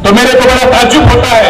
तो मेरे को बड़ा ताज्जुब होता है।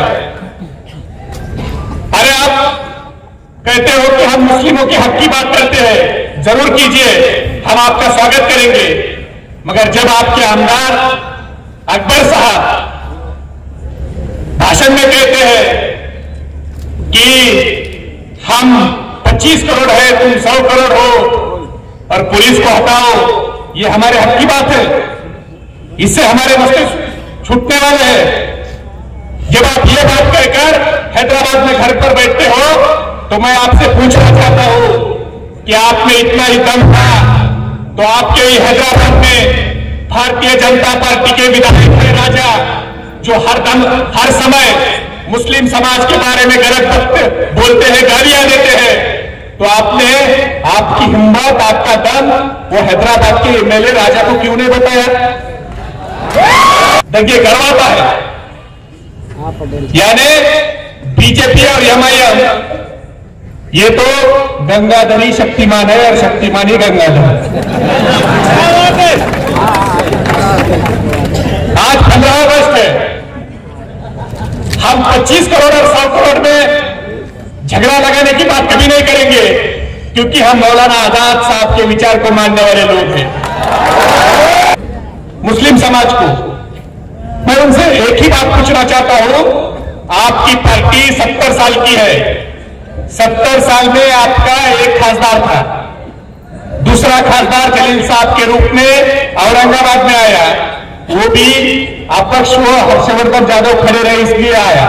अरे आप कहते हो कि हम मुस्लिमों के हक की बात करते हैं, जरूर कीजिए, हम आपका स्वागत करेंगे, मगर जब आपके आमदार अकबर साहब भाषण में कहते हैं कि हम 25 करोड़ है, तुम 100 करोड़ हो और पुलिस को हटाओ, ये हमारे हक की बात है, इससे हमारे मस्तिष्क छूटने वाले हैं। जब आप ये बात कहकर हैदराबाद में घर पर बैठते हो तो मैं आपसे पूछना चाहता हूं कि आप में इतना ही दम था तो आपके ही हैदराबाद में भारतीय जनता पार्टी के विधायक है राजा, जो हर समय मुस्लिम समाज के बारे में गलत बोलते हैं, गालियां देते हैं, तो आपने आपकी हिम्मत, आपका दम वो हैदराबाद के एमएलए राजा को क्यों नहीं बताया? देखिए गड़वाता है, यानी बीजेपी और एमआईएम ये तो गंगाधरी शक्तिमान है और शक्तिमान ही गंगाधर। आज 15 अगस्त है, हम 25 करोड़ और 100 करोड़ में झगड़ा लगाने की बात कभी नहीं करेंगे, क्योंकि हम मौलाना आजाद साहब के विचार को मानने वाले लोग हैं। मुस्लिम समाज को मैं उनसे एक ही बात पूछना चाहता हूं, आपकी पार्टी 70 साल की है, 70 साल में आपका एक खासदार था, दूसरा खासदार जलील साहब के रूप में औरंगाबाद में आया, वो भी अपक्ष वो हर्षवर्धन यादव खड़े रहे इसलिए आया।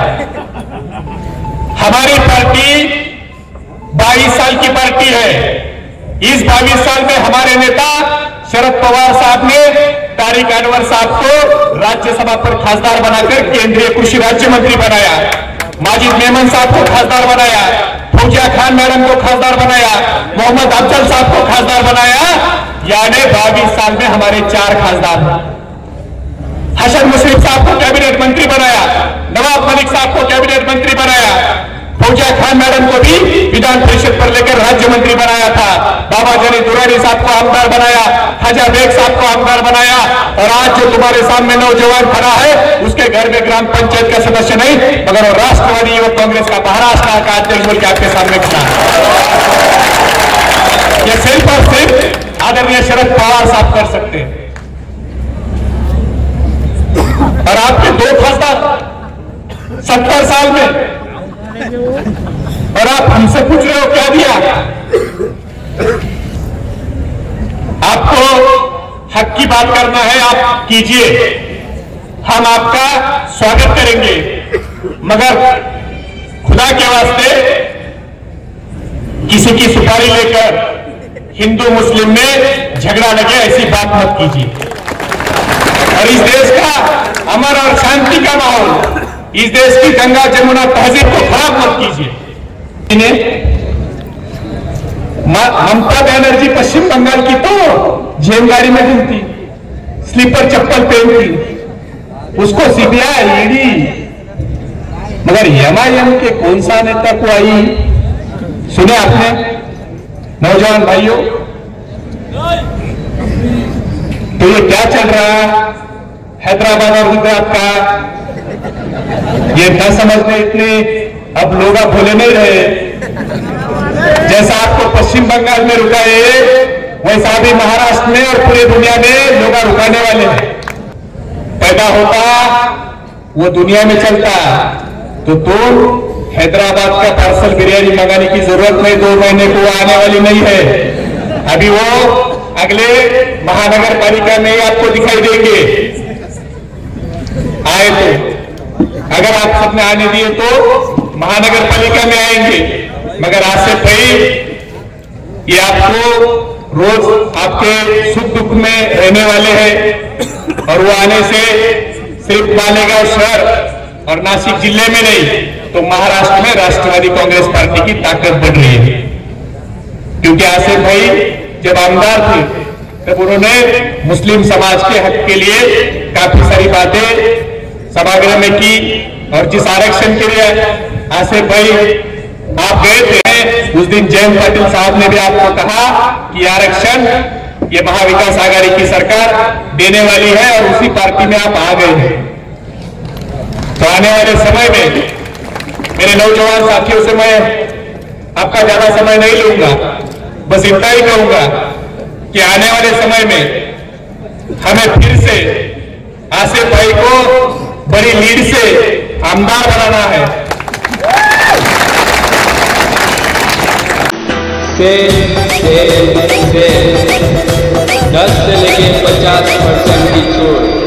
हमारी पार्टी 22 साल की पार्टी है, इस 22 साल में हमारे नेता शरद पवार साहब ने तारिक अनवर साहब को राज्यसभा पर खासदार बनाकर केंद्रीय कृषि राज्य मंत्री बनाया, माजिद मेमन साहब को खासदार बनाया, फौजिया खान मैडम को खासदार बनाया, मोहम्मद अफजल साहब को खासदार बनाया, यानी 22 साल में हमारे 4 खासदार। हसन मुशर्रफ साहब को कैबिनेट मंत्री बनाया, नवाब मलिक साहब को कैबिनेट मंत्री बनाया, फौजिया खान मैडम को भी विधान परिषद पर लेकर राज्य मंत्री बनाया था, बाबा जनी दुरानी साहब को आमदार बनाया, खाजा बेग साहब को आमदार बनाया, और आज जो तुम्हारे सामने नौजवान खड़ा है उसके घर में ग्राम पंचायत का सदस्य नहीं मगर वो राष्ट्रवादी युवक कांग्रेस का महाराष्ट्र का अध्यक्ष बोल के आपके सामने खड़ा है। यह सिर्फ और सिर्फ आदरणीय शरद पवार साहब कर सकते हैं। और आपके 2 खासदार 70 साल में, और आप हमसे पूछ रहे हो क्या दिया? आपको हक की बात करना है, आप कीजिए, हम आपका स्वागत करेंगे, मगर खुदा के वास्ते किसी की सुपारी लेकर हिंदू मुस्लिम में झगड़ा लगे ऐसी बात मत कीजिए। और इस देश का अमर और शांति का माहौल, इस देश की गंगा जमुना तहजीब को खराब मत कीजिए। ममता बनर्जी पश्चिम बंगाल की तो जेल गाड़ी में घूमती, स्लीपर चप्पल पहनती, उसको सीबीआई ईडी, मगर एमआईएम के कौन सा नेता को आई? सुने आपने नौजवान भाइयों, तो ये क्या चल रहा है हैदराबाद और गुजरात का, ये न समझने इतने अब लोग भोले नहीं रहे। जैसा आपको पश्चिम बंगाल में रुकाए वैसा भी महाराष्ट्र में और पूरी दुनिया में लोग रुकाने वाले हैं। पैदा होता वो दुनिया में चलता, तो हैदराबाद का पार्सल बिरयानी मंगाने की जरूरत नहीं, 2 महीने को आने वाली नहीं है। अभी वो अगले महानगर पालिका में आपको दिखाई देंगे। आए तो अगर आप सबने आने दिए तो महानगर पालिका में आएंगे, मगर आज से पहले ये आपको रोज आपके सुख दुख में रहने वाले हैं, और वो आने से सिर्फ मालेगांव शहर और नासिक जिले में नहीं तो महाराष्ट्र में राष्ट्रवादी कांग्रेस पार्टी की ताकत बढ़ रही है। क्योंकि आसिफ भाई जब आमदार थे तब उन्होंने मुस्लिम समाज के हक के लिए काफी सारी बातें सभागृह में की, और जिस आरक्षण के लिए आसिफ भाई आप गए थे उस दिन जयंत पाटिल साहब ने भी आपको कहा कि आरक्षण ये महाविकास आघाड़ी की सरकार देने वाली है, और उसी पार्टी में आप आ गए हैं। आने वाले समय में मेरे नौजवान साथियों से मैं आपका ज्यादा समय नहीं लूंगा, बस इतना ही कहूंगा कि आने वाले समय में हमें फिर से आसिफ भाई को बड़ी लीड से आमदार बनाना है। से 10 से लेके 50% की छूट।